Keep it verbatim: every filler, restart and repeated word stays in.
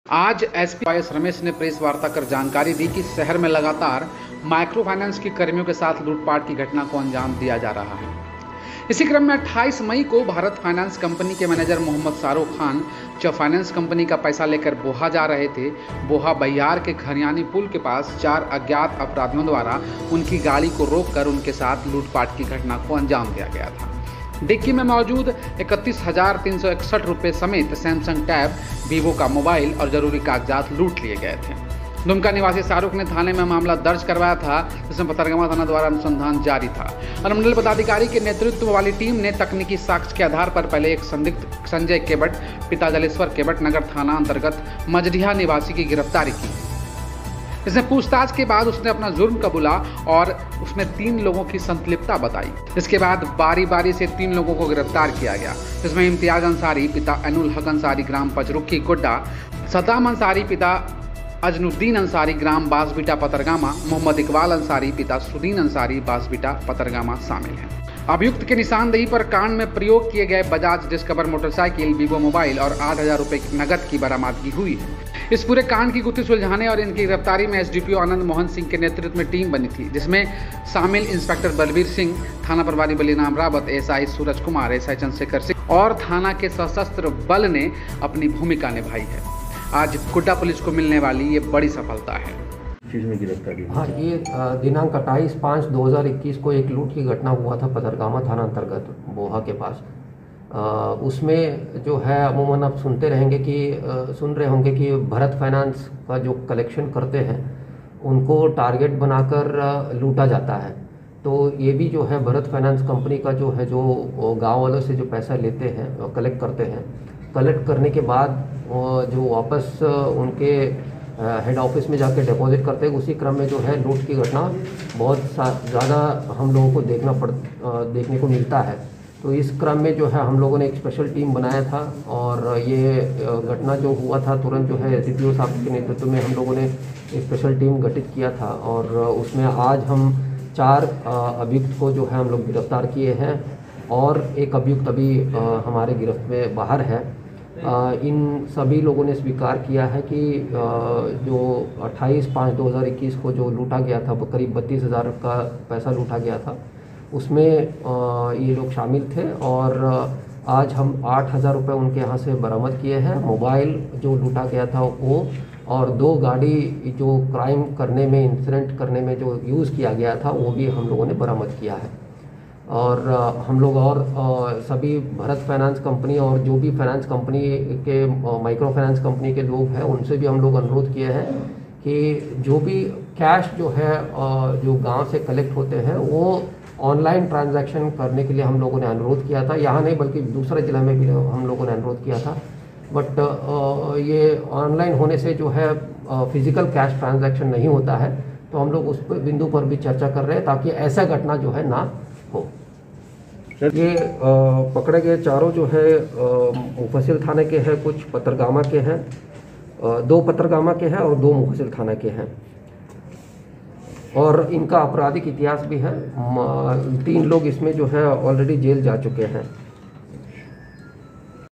आज SP YS Ramesh ने press वार्ता कर जानकारी दी कि शहर में लगातार माइक्रो फाइनेंस के कर्मियों के साथ लूटपाट की घटना को अंजाम दिया जा रहा है। इसी क्रम में अट्ठाईस मई को भारत फाइनेंस कंपनी के मैनेजर मोहम्मद शाहरुख खान जो फाइनेंस कंपनी का पैसा लेकर बोहा जा रहे थे, बोहा बहियार के खरियानी पुल के पास चार अज्ञात अपराधियों द्वारा उनकी गाड़ी को रोककर उनके साथ लूटपाट की घटना को अंजाम दिया गया था। डिक्की में मौजूद इकतीस हजार तीन सौ इकसठ रुपये समेत सैमसंग टैब, वीवो का मोबाइल और जरूरी कागजात लूट लिए गए थे। दुमका निवासी शाहरुख ने थाने में मामला दर्ज करवाया था, जिसमें पथरगामा थाना द्वारा अनुसंधान जारी था। अनुमंडल पदाधिकारी के नेतृत्व वाली टीम ने तकनीकी साक्ष्य के आधार पर पहले एक संदिग्ध संजय केवट पिता जलेश्वर केवट नगर थाना अंतर्गत मजरिया निवासी की गिरफ्तारी की। इसमें पूछताछ के बाद उसने अपना जुर्म कबूला और उसने तीन लोगों की संलिप्तता बताई। इसके बाद बारी बारी से तीन लोगों को गिरफ्तार किया गया, जिसमें इम्तियाज अंसारी पिता अनुल हक अंसारी ग्राम पचरुखी गोड्डा, सदाम अंसारी पिता अजनुद्दीन अंसारी ग्राम बासबीटा पतरगामा, मोहम्मद इकबाल अंसारी पिता सुदीन अंसारी बासबीटा पतरगामा शामिल हैं। अभियुक्त के निशानदेही पर कांड में प्रयोग किए गए Bajaj Discover motorcycle, Vivo mobile और आठ हजार रुपये की नकद की बरामदगी हुई है। इस पूरे कांड की गुत्थी सुलझाने और इनकी गिरफ्तारी में एसडीपीओ आनंद मोहन सिंह के नेतृत्व में टीम बनी थी, जिसमें शामिल इंस्पेक्टर बलबीर सिंह, थाना प्रभारी बलीराम रावत, एसआई सूरज कुमार, एसआई चंद्रशेखर सिंह और थाना के सशस्त्र बल ने अपनी भूमिका निभाई है। आज गोड्डा पुलिस को मिलने वाली ये बड़ी सफलता है। चीज में गिरफ्तारी हाँ, ये दिनांक अट्ठाईस पाँच दो हज़ार इक्कीस को एक लूट की घटना हुआ था पथरगामा थाना अंतर्गत बोहा के पास। आ, उसमें जो है अमूमन आप सुनते रहेंगे कि आ, सुन रहे होंगे कि भारत फाइनेंस का जो कलेक्शन करते हैं उनको टारगेट बनाकर लूटा जाता है। तो ये भी जो है भारत फाइनेंस कंपनी का जो है जो गांव वालों से जो पैसा लेते हैं कलेक्ट करते हैं, कलेक्ट करने के बाद जो वापस उनके हेड ऑफिस में जाके डिपॉजिट करते हैं, उसी क्रम में जो है लूट की घटना बहुत ज़्यादा हम लोगों को देखना पड़ देखने को मिलता है। तो इस क्रम में जो है हम लोगों ने एक स्पेशल टीम बनाया था और ये घटना जो हुआ था तुरंत जो है एसडीपीओ साहब के नेतृत्व में हम लोगों ने एक स्पेशल टीम गठित किया था और उसमें आज हम चार अभियुक्त को जो है हम लोग गिरफ्तार किए हैं और एक अभियुक्त अभी हमारे गिरफ्त में बाहर है। इन सभी लोगों ने स्वीकार किया है कि जो अट्ठाईस पाँच दो हज़ार इक्कीस को जो लूटा गया था, करीब बत्तीस हज़ार का पैसा लूटा गया था, उसमें ये लोग शामिल थे और आज हम आठ हज़ार रुपये उनके यहाँ से बरामद किए हैं। मोबाइल जो लूटा गया था वो और दो गाड़ी जो क्राइम करने में इंसिडेंट करने में जो यूज़ किया गया था वो भी हम लोगों ने बरामद किया है। और हम लोग और सभी भारत फाइनेंस कंपनी और जो भी फाइनेंस कंपनी के माइक्रो फाइनेंस कंपनी के लोग हैं उनसे भी हम लोग अनुरोध किए हैं कि जो भी कैश जो है जो गांव से कलेक्ट होते हैं वो ऑनलाइन ट्रांजैक्शन करने के लिए हम लोगों ने अनुरोध किया था। यहाँ नहीं बल्कि दूसरे जिला में भी हम लोगों ने अनुरोध किया था, बट ये ऑनलाइन होने से जो है फिजिकल कैश ट्रांजैक्शन नहीं होता है। तो हम लोग उस बिंदु पर भी चर्चा कर रहे हैं ताकि ऐसा घटना जो है ना हो। ये आ, पकड़े गए चारों जो है मुफस्सिल थाने के हैं, कुछ पथरगामा के हैं, दो पथरगामा के हैं और दो मुफस्सिल थाना के हैं और इनका आपराधिक इतिहास भी है। तीन लोग इसमें जो है ऑलरेडी जेल जा चुके हैं।